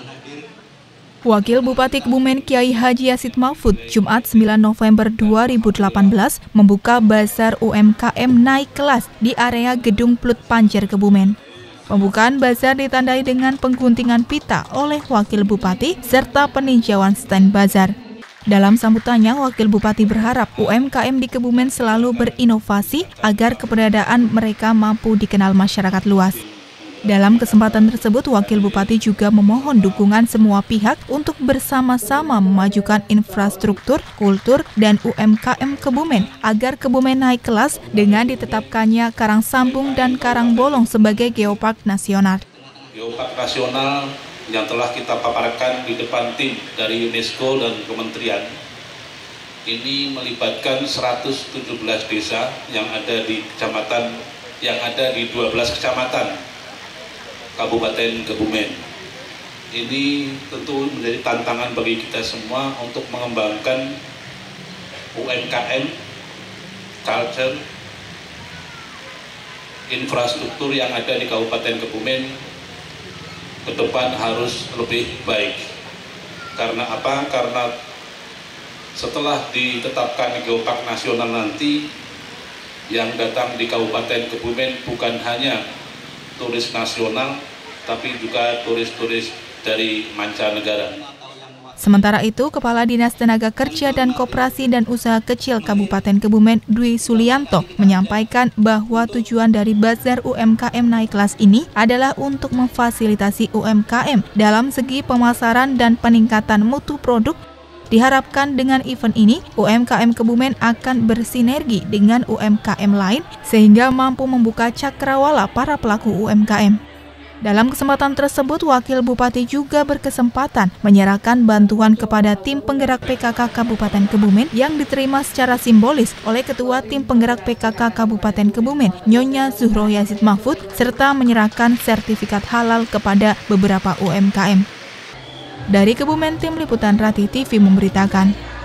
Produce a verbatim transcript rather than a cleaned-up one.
Wakil Bupati Kebumen Kiai Haji Yasid Mahfud, Jumat sembilan November dua ribu delapan belas, membuka Bazar U M K M naik kelas di area Gedung Plut Panjer Kebumen. Pembukaan bazar ditandai dengan pengguntingan pita oleh Wakil Bupati serta peninjauan stand bazar. Dalam sambutannya, Wakil Bupati berharap U M K M di Kebumen selalu berinovasi agar keberadaan mereka mampu dikenal masyarakat luas. Dalam kesempatan tersebut, Wakil Bupati juga memohon dukungan semua pihak untuk bersama-sama memajukan infrastruktur, kultur, dan U M K M Kebumen agar Kebumen naik kelas dengan ditetapkannya Karangsambung dan Karangbolong sebagai geopark nasional. Geopark nasional yang telah kita paparkan di depan tim dari UNESCO dan Kementerian ini melibatkan seratus tujuh belas desa yang ada di kecamatan yang ada di dua belas kecamatan Kabupaten Kebumen. Ini tentu menjadi tantangan bagi kita semua untuk mengembangkan U M K M, culture, infrastruktur yang ada di Kabupaten Kebumen ke depan harus lebih baik. Karena apa? Karena setelah ditetapkan geopark nasional nanti, yang datang di Kabupaten Kebumen bukan hanya turis nasional, tapi juga turis-turis dari mancanegara. Sementara itu, Kepala Dinas Tenaga Kerja dan Koperasi dan Usaha Kecil Kabupaten Kebumen, Dwi Sulianto, menyampaikan bahwa tujuan dari Bazar U M K M naik kelas ini adalah untuk memfasilitasi U M K M dalam segi pemasaran dan peningkatan mutu produk. Diharapkan dengan event ini, U M K M Kebumen akan bersinergi dengan U M K M lain sehingga mampu membuka cakrawala para pelaku U M K M. Dalam kesempatan tersebut, Wakil Bupati juga berkesempatan menyerahkan bantuan kepada tim penggerak P K K Kabupaten Kebumen yang diterima secara simbolis oleh Ketua Tim Penggerak P K K Kabupaten Kebumen, Nyonya Zuhro Yasid Mahfud, serta menyerahkan sertifikat halal kepada beberapa U M K M. Dari Kebumen, Tim Liputan Rati T V memberitakan.